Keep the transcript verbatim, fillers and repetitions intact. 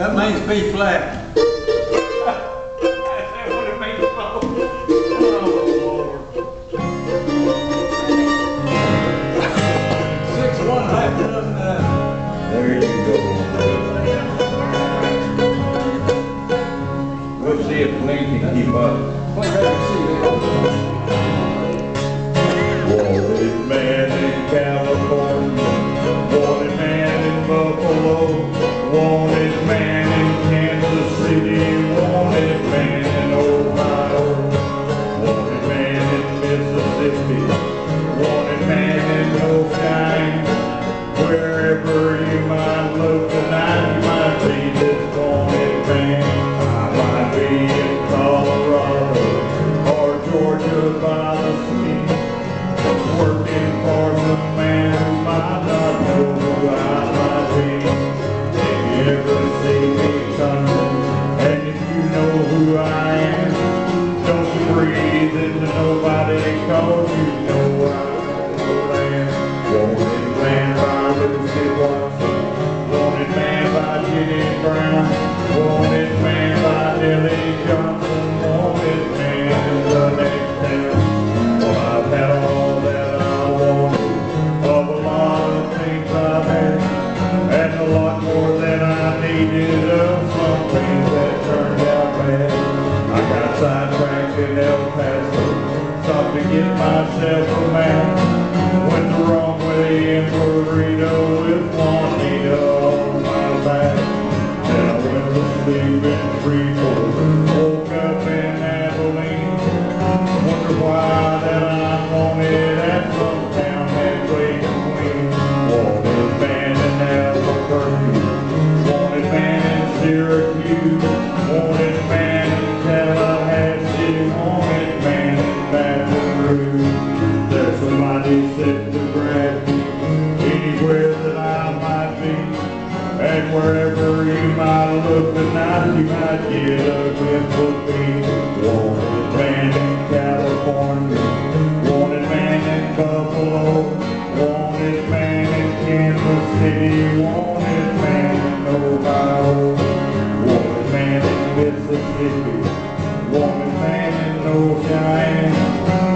That means B flat. That's what it means, folks. Oh, Lord. Six, one, half dozen, uh, There you go. We'll see if Glenn can keep up. play ready to see that. Wanted man in California, wanted man in Buffalo, wanted man in Kansas City, wanted man in Ohio, wanted man in Mississippi, wanted man in North Carolina. Wherever you might look tonight, you might see this wanted man. I might be in Colorado or Georgia by the sea, working for some man who might not know who I might be. If you ever see me coming, and if you know who I am, don't breathe into nobody, cause you know I am. Wanted man by Lucy Watson, wanted man by Jenny Brown, wanted man by Dilly Johnson, wanted man in the next town. Well, I've had all that I wanted, of a lot of things I've had, and a lot more than I needed of some things that turned out bad. I got sidetracked in El Paso, stopped to get myself a map, went the wrong way in Burrito with Juanita on my back. Then I went to sleep in Freeport, woke up in Abilene, wonder why that I wanted at some town that played Queen. Wanted man in Albuquerque, wanted man in Syracuse, wanted man in Tallahassee, wanted man in Baton Rouge. There's somebody set to grab me anywhere that I might be, and wherever you might look tonight, you might get a glimpse of me. Wanted man in California, wanted man in Buffalo, wanted man in Kansas City, wanted man in Ohio, wanted man in Mississippi, wanted man in North Carolina.